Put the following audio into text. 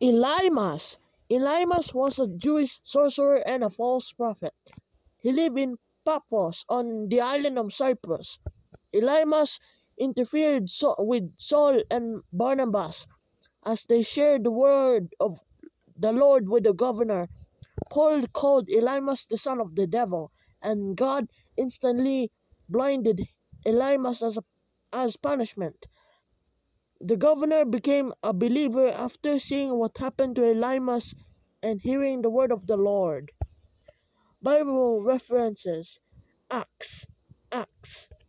Elymas. Elymas was a Jewish sorcerer and a false prophet. He lived in Paphos on the island of Cyprus. Elymas interfered with Saul and Barnabas as they shared the word of the Lord with the governor. Paul called Elymas the son of the devil, and God instantly blinded Elymas as punishment. The governor became a believer after seeing what happened to Elymas and hearing the word of the Lord. Bible references: Acts, Acts